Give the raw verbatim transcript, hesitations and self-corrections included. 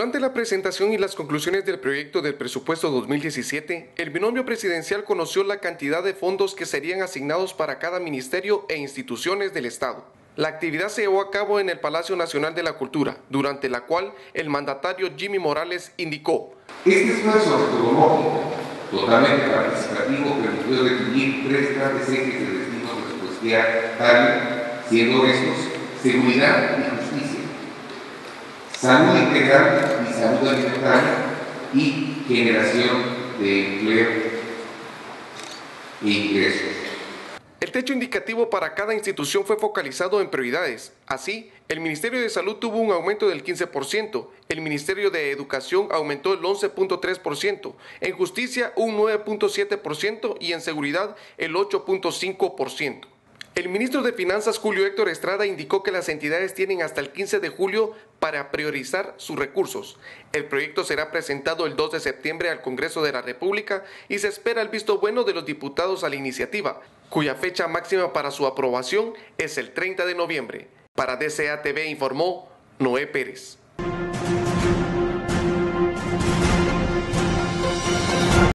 Durante la presentación y las conclusiones del proyecto del presupuesto dos mil diecisiete, el binomio presidencial conoció la cantidad de fondos que serían asignados para cada ministerio e instituciones del Estado. La actividad se llevó a cabo en el Palacio Nacional de la Cultura, durante la cual el mandatario Jimmy Morales indicó: Este esfuerzo metodológico, totalmente participativo, permitió definir tres grandes ejes de destino presupuestario, siendo estos seguridad y justicia, salud integral y salud alimentaria y generación de empleo e ingresos. El techo indicativo para cada institución fue focalizado en prioridades. Así, el Ministerio de Salud tuvo un aumento del quince por ciento, el Ministerio de Educación aumentó el once punto tres por ciento, en Justicia un nueve punto siete por ciento y en Seguridad el ocho punto cinco por ciento. El ministro de Finanzas, Julio Héctor Estrada, indicó que las entidades tienen hasta el quince de julio para priorizar sus recursos. El proyecto será presentado el dos de septiembre al Congreso de la República y se espera el visto bueno de los diputados a la iniciativa, cuya fecha máxima para su aprobación es el treinta de noviembre. Para D C A T V informó Noé Pérez.